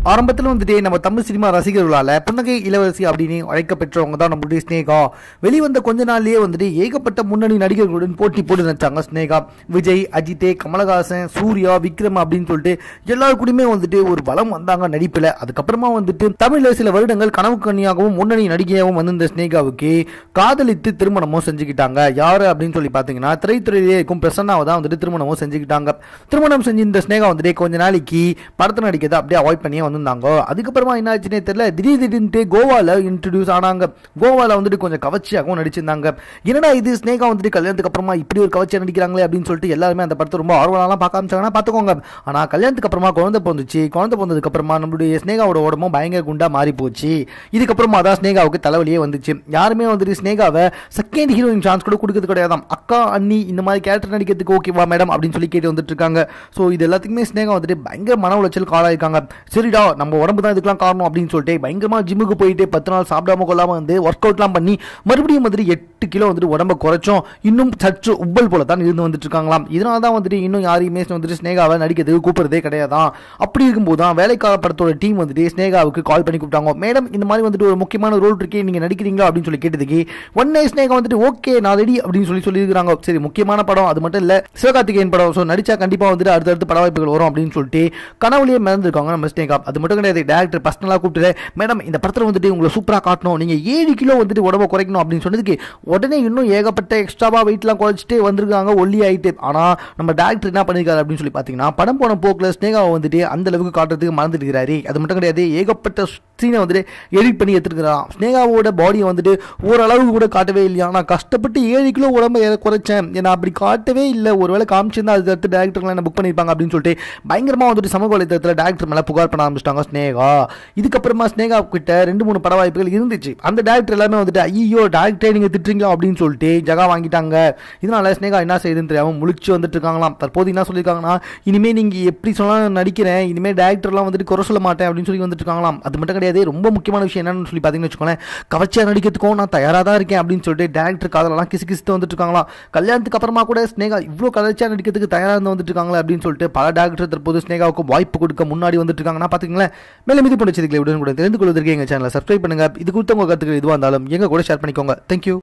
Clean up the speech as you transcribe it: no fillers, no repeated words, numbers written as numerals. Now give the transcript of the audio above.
ஆரம்பத்தில் வந்துட்டு நம்ம தமிழ் சினிமா ரசிகர்களால் புன்னகை இளவரசி அப்படின்னு அழைக்கப்பெற்றவங்க தான் நம்மளுடைய ஸ்னேகா. வெளிவந்த கொஞ்ச நாள்லயே வந்துட்டு ஏகப்பட்ட முன்னணி நடிகர்களுடன் போட்டி போட்டு நினைச்சாங்க ஸ்னேகா. விஜய், அஜித், கமலஹாசன், சூர்யா, விக்ரம் அப்படின்னு சொல்லிட்டு எல்லாருக்கூடயுமே வந்துட்டு ஒரு பலம் வந்தாங்க நடிப்பில். அதுக்கப்புறமா வந்துட்டு தமிழில் சில வருடங்கள் கனவு கண்ணியாகவும் முன்னணி நடிகையாகவும் வந்திருந்த ஸ்னேகாவுக்கு காதலித்து திருமணமும் செஞ்சுக்கிட்டாங்க. யாரு அப்படின்னு சொல்லி பார்த்தீங்கன்னா திரைத்துறையிலே இருக்கும் பிரசன்னாவை தான் வந்துட்டு திருமணமும் செஞ்சுக்கிட்டாங்க. திருமணம் செஞ்சு இந்த ஸ்னேகா வந்துட்டு கொஞ்ச நாளைக்கு படத்தை நடிக்கிறத அப்படியே அவாய்ட் பண்ணியே வந்திருந்தாங்க. அதுக்கப்புறமா என்ன ஆச்சுன்னே தெரியல, திடீர்னு கோவாவில் இன்ட்ரடியூஸ் ஆனாங்க. கோவாவில் வந்துட்டு கொஞ்சம் கவர்ச்சியாகவும் நடிச்சிருந்தாங்க. என்னடா இது ஸ்னேகா வந்துட்டு கல்யாணத்துக்கு அப்புறமா இப்படி ஒரு கவர்ச்சியாக நடிக்கிறாங்களே அப்படின்னு சொல்லிட்டு எல்லாருமே அந்த படத்தை ரொம்ப ஆர்வலாம் பார்க்க ஆரம்பிச்சாங்கன்னா பார்த்துக்கோங்க. ஆனால் கல்யாணத்துக்கு அப்புறமா குழந்தை பிறந்துச்சு. குழந்தை பிறந்ததுக்கு அப்புறமா நம்மளுடைய ஸ்னேகாவோட உடம்பும் பயங்கர குண்டா மாறி போச்சு. இதுக்கப்புறமா தான் ஸ்னேகாவுக்கு தலைவலியே வந்துச்சு. யாருமே வந்துட்டு ஸ்னேகாவை செகண்ட் ஹீரோயின் சான்ஸ் கூட கொடுக்கறது கிடையாதாம். அக்கா, அண்ணி இந்த மாதிரி கேரக்டர் நடிக்கிறதுக்கு ஓகேவா மேடம் அப்படின்னு சொல்லி கேட்டு வந்துட்டு இருக்காங்க. ஸோ இது எல்லாத்துக்குமே ஸ்னேகா வந்துட்டு பயங்கர மன உளைச்சல் காலாயிருக்காங்க. சரிடா, நம்ம உடம்பு தான் இதுக்கெல்லாம் காரணம் அப்படின்னு சொல்லிட்டு பயங்கரமா ஜிம்முக்கு போயிட்டு 10 நாள் சாப்பிடாம கொள்ளாம வந்து ஒர்க் அவுட்லாம் பண்ணி மறுபடியும் வந்துட்டு 8 கிலோ வந்துட்டு உடம்பை குறைச்சோம். இன்னும் சற்று உப்பல் போல தான் இருந்து வந்துட்டு இருக்காங்களாம். இதனால தான் வந்துட்டு இன்னும் யாரையுமே வந்துட்டு ஸ்னேகாவை நடிக்கிறதுக்கு கூப்பிடுறதே கிடையாதான். அப்படி இருக்கும்போது தான் வேலைக்கார படத்தோட டீம் வந்துட்டு ஸ்னேகாவுக்கு கால் பண்ணி கூப்பிட்டாங்க. மேடம், இந்த மாதிரி வந்துட்டு ஒரு முக்கியமான ரோல் இருக்கே, நீங்க நடிக்கிறீங்களா அப்படின்னு சொல்லி கேட்டதுக்கு ஒன்னே ஸ்னேகா வந்துட்டு ஓகே நான் ரெடி அப்படின்னு சொல்லியிருக்காங்க. சரி, முக்கியமான படம் அது மட்டும் இல்ல, சிவகார்த்திகேயன் படம். ஸோ நடிச்சா கண்டிப்பா வந்துட்டு அடுத்தடுத்து பட வாய்ப்புகள் வரும் அப்படின்னு சொல்லிட்டு கனவுலேயே மறந்துருக்காங்க நம்ம ஸ்னேகா. அது மட்டும் கிடையாது, டேரக்டர் பர்சனலாக கூப்பிட்டு மேடம் இந்த படத்தில் வந்துட்டு உங்களை சூப்பராக காட்டணும், நீங்கள் 7 கிலோ வந்துட்டு உடம்பை குறைக்கணும் அப்படின்னு சொன்னதுக்கு உடனே இன்னும் ஏகப்பட்ட எக்ஸ்ட்ராவா வெயிட்லாம் குறைச்சிட்டே வந்திருக்காங்க, ஒல்லி ஆகிட்டு. ஆனால் நம்ம டேரக்டர் என்ன பண்ணியிருக்காரு அப்படின்னு சொல்லி பார்த்தீங்கன்னா படம் போன போக்கில் ஸ்னேகாவை வந்துட்டு அந்த அளவுக்கு காட்டுறதுக்கு மறந்துட்டு இருக்கிறாரு. அது மட்டும் கிடையாது, ஏகப்பட்ட சீனை வந்துட்டு எடிட் பண்ணி எடுத்துருக்கிறான். ஸ்னேகாவோட பாடியை வந்துட்டு ஓரளவுக்கு கூட காட்டவே இல்லையா. நான் கஷ்டப்பட்டு 7 கிலோ உடம்பை குறைச்சேன், ஏன்னா அப்படி காட்டவே இல்லை. ஒருவேளை காமிச்சிருந்தா அது அடுத்து டேரக்டர்லாம் என்ன புக் பண்ணியிருப்பாங்க அப்படின்னு சொல்லிட்டு பயங்கரமாக வந்துட்டு சமூக வலைத்தளத்தில் டேரக்டர் மேலே புகார் பண்ண ஆரம்பிச்சிட்டாங்க ஸ்னேகா. இதுக்கப்புறமா ஸ்னேகா கிட்ட 2-3 பட வாய்ப்புகள் இருந்துச்சு. அந்த டேரக்டர் எல்லாமே வந்துட்டு ஐயோ டேரக்டரே நீங்க திட்டுறீங்களா அப்படின்னு சொல்லிட்டு ஜகா வாங்கிட்டாங்க. இதனால ஸ்னேகா என்ன செய்யுதுன்னு தெரியாம முழிச்சு வந்துட்டு இருக்காங்களாம். தற்போது என்ன சொல்லியிருக்காங்கன்னா, இனிமே நீங்க எப்படி சொன்னாலும் நடிக்கிறேன், இனிமே டேரக்டர்லாம் வந்துட்டு குறை சொல்ல மாட்டேன் அப்படின்னு சொல்லி வந்துட்டு இருக்காங்களாம். அது மட்டும் கிடையாது, ரொம்ப முக்கியமான விஷயம் என்னன்னு சொல்லி பார்த்தீங்கன்னு வச்சுக்கோங்களேன், கவர்ச்சியா நடிக்கிறதுக்கும் நான் தயாராக தான் இருக்கேன் அப்படின்னு சொல்லிட்டு டேரக்டர் காதலெல்லாம் கிசுகிசுட்டு வந்துட்டு இருக்காங்களாம். கல்யாணத்துக்கு அப்புறமா கூட ஸ்னேகா இவ்வளோ கவர்ச்சியா நடிக்கிறதுக்கு தயாராக இருந்து வந்துட்டு இருக்காங்களே அப்படின்னு சொல்லிட்டு பல டேரக்டர் தற்போது ஸ்னேகாவுக்கு வாய்ப்பு கொடுக்க முன்னாடி வந்துட்டு இருக்காங்கன்னா பார்த்துக்கங்களேன். மேலும் இது பிடிச்சதுக்கு உடனே கூட தெரிந்து கொள்வதற்கு எங்கள் சேனலை சப்ஸ்கிரைப் பண்ணுங்க. இது குறித்த உங்கள் கருத்துக்கள் எதுவாக இருந்தாலும் எங்க கூட ஷேர் பண்ணிக்கோங்க. தேங்க்யூ.